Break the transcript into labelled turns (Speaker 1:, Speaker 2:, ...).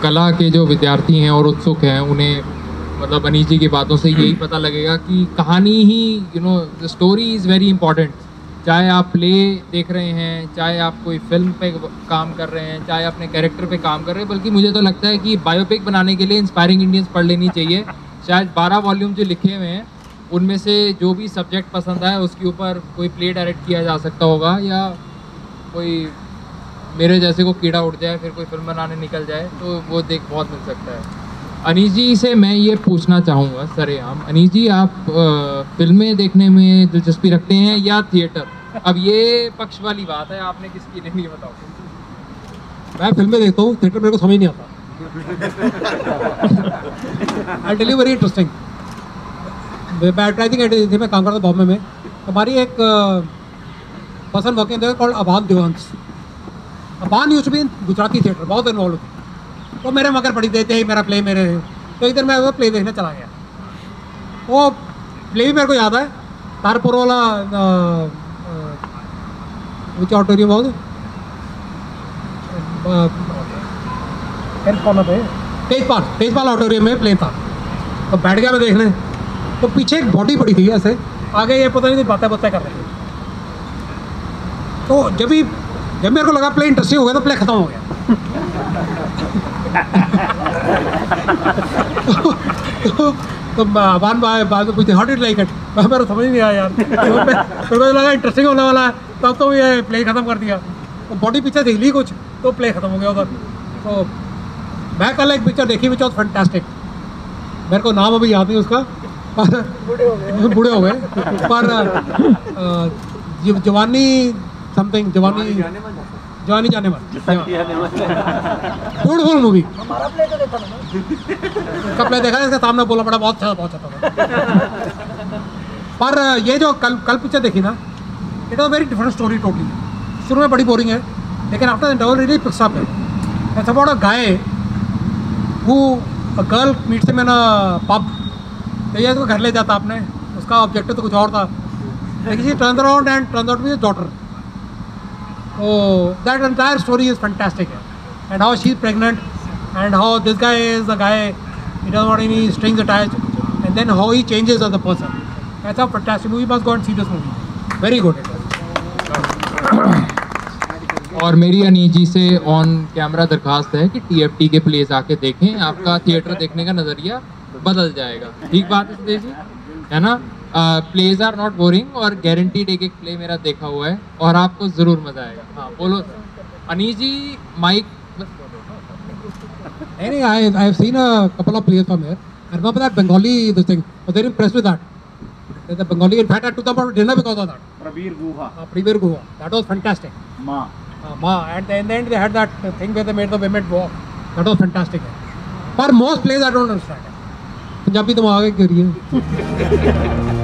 Speaker 1: कला के जो विद्यार्थी हैं और उत्सुक हैं उन्हें मतलब अनीश जी की बातों से यही पता लगेगा कि कहानी ही the story is very important. चाहे आप प्ले देख रहे हैं, चाहे आप कोई फिल्म पे काम कर रहे हैं, चाहे अपने कैरेक्टर पे काम कर रहे हैं, बल्कि मुझे तो लगता है कि बायोपिक बनाने के लिए इंस्पायरिंग इंडियंस पढ़ लेनी चाहिए। शायद 12 वॉल्यूम जो लिखे हुए हैं उनमें से जो भी सब्जेक्ट पसंद आए उसके ऊपर कोई प्ले डायरेक्ट किया जा सकता होगा, या कोई मेरे जैसे को कीड़ा उड़ जाए फिर कोई फिल्म बनाने निकल जाए तो वो देख बहुत मिल सकता है। अनीश जी से मैं ये पूछना चाहूँगा सरेआम, अनीश जी आप फिल्में देखने में दिलचस्पी रखते हैं या थिएटर? अब ये पक्ष वाली बात है, आपने किसकी नहीं बताओ।
Speaker 2: मैं फिल्में देखता हूँ, थिएटर मेरे को समझ नहीं आता। I tell you very interesting. मैं काम करता बॉम्बे में, हमारी एक person working there called Aban Devansh. Aban used to be in Gujarati theatre, बहुत इन्वॉल्व थी। तो मेरे मगर पड़ी देते ही मेरा प्ले मेरे, तो इधर मैं वो प्ले देखने चला गया। वो प्ले भी मेरे को याद है, तारपुर वाला विच ऑडिटोरियम बहुत तेजपाल ऑडिटोरियम में प्ले था। तो बैठ गया मैं देखने, तो पीछे एक बॉडी पड़ी थी ऐसे, आगे ये पता नहीं बातें कर रहे थे। तो जब मेरे को लगा प्ले इंटरेस्टिंग हो गया तो प्ले खत्म हो गया। तो अबान बाद में पूछते हाउ डिड लाइक इट, मेरे समझ नहीं आया यार। मेरे को लगा इंटरेस्टिंग होने वाला है, तब तो ये प्ले खत्म कर दिया। तो बॉडी पिक्चर देख ली कुछ तो प्ले खत्म हो गया उधर। तो मैं कल एक पिक्चर देखी विच वॉज फैंटास्टिक, मेरे को नाम अभी याद नहीं उसका, बूढ़े हो गए पर जवानी समथिंग, जवानी जाने मन, ब्यूटीफुल मूवी। उसका प्ले देखा, इसका सामने बोला बड़ा बहुत अच्छा था। पर ये जो कल पिक्चर देखी ना, it was very different story totally. शुरू में बड़ी बोरिंग है, लेकिन after the interval really picks up. It's about a guy who a girl meets him in a pub. तो ये उसको घर ले जाता आपने, उसका ऑब्जेक्टिव तो कुछ और था, लेकिन she turns around and turns out to be his daughter. Oh, that entire story is fantastic, and how she's pregnant, and how this guy is the guy, he doesn't want any strings attached, and then how he changes as a person. That's a fantastic movie. You must go and see this movie. Very good it is.
Speaker 1: और मेरी अनीश जी से on camera दरखास्त है कि TFT के place आके देखें, आपका थिएटर देखने का नज़रिया बदल जाएगा। ठीक बात है सुदेश जी, है ना? प्लेज आर नॉट बोरिंग, और गारंटीड एक प्ले मेरा देखा हुआ है और आपको ज़रूर मज़ा आएगा। हाँ बोलो सर। अनीश जी माइक।
Speaker 2: नहीं, I have seen a couple of plays from here. I remember that Bengali this thing. I was very impressed with that. The Bengali, in fact, I took them for dinner because of that. Prabir Guha. That was fantastic. Ma. And then they had that thing where they made the women walk. That was fantastic. For most plays I don't understand. Punjabi तो आगे करिए।